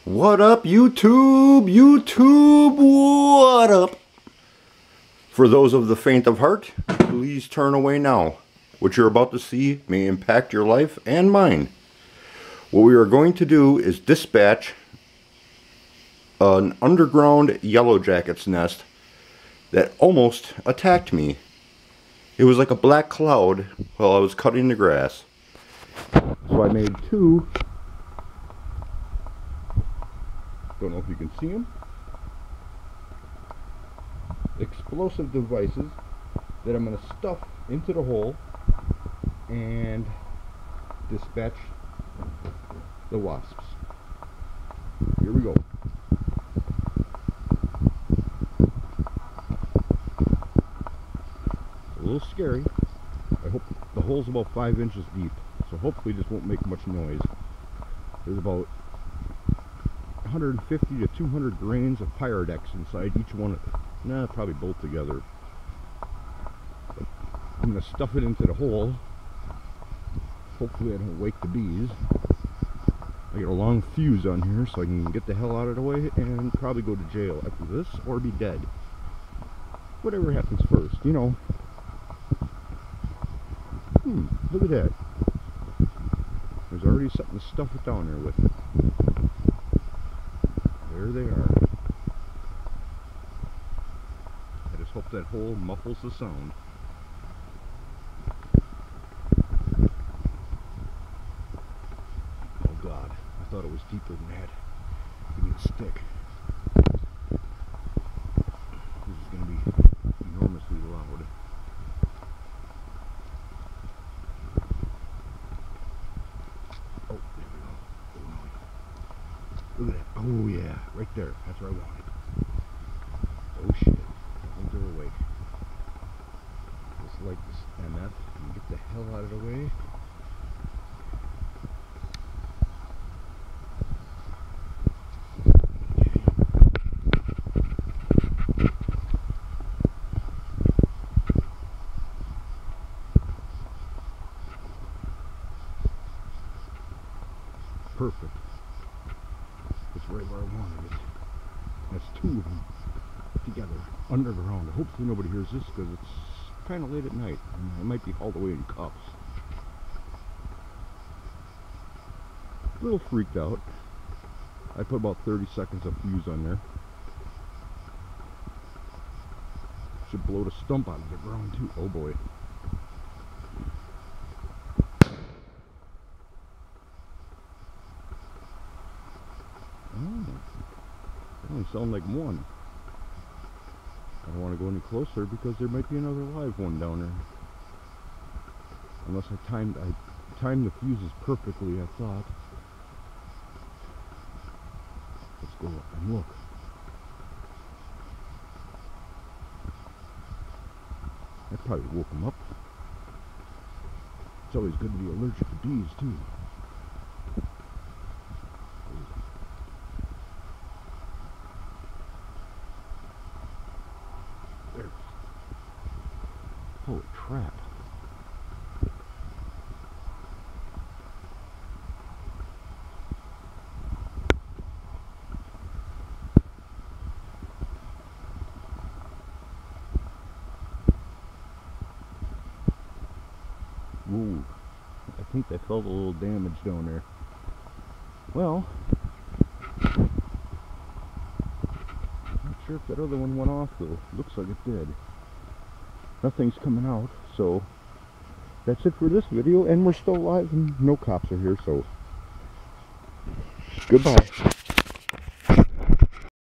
What up, YouTube? YouTube, what up? For those of the faint of heart, please turn away now. What you're about to see may impact your life and mine. What we are going to do is dispatch an underground yellow jacket's nest that almost attacked me. It was like a black cloud while I was cutting the grass. So I made two. Don't know if you can see them. Explosive devices that I'm going to stuff into the hole and dispatch the wasps. Here we go. A little scary. I hope the hole's about 5 inches deep, so hopefully this won't make much noise. There's about 150 to 200 grains of Pyrodex inside each one of them. Nah, probably both together. But I'm going to stuff it into the hole. Hopefully I don't wake the bees. I got a long fuse on here so I can get the hell out of the way and probably go to jail after this or be dead. Whatever happens first, you know. Look at that. There's already something to stuff it down there with. There they are. I just hope that hole muffles the sound. Oh God, I thought it was deeper than that. Give me a stick. This is going to be enormously loud. Oh, there we go. Oh, no. Look at that. Oh yeah, right there. That's where I want it. Oh shit. I think they're awake. Just like this MF and get the hell out of the way. Perfect. It's right where I wanted it. That's two of them together, underground. Hopefully nobody hears this because it's kind of late at night. And I might be hauled away in cuffs. A little freaked out. I put about 30 seconds of fuse on there. Should blow the stump out of the ground too. Oh boy. They only sound like one. I don't want to go any closer because there might be another live one down there. Unless I timed the fuses perfectly, I thought. Let's go and look. That probably woke them up. It's always good to be allergic to bees too. There. Holy crap. Ooh, I think they felt a little damage down there. Well, not sure if that other one went off though. Looks like it did. Nothing's coming out, so that's it for this video, and we're still live and no cops are here, so goodbye.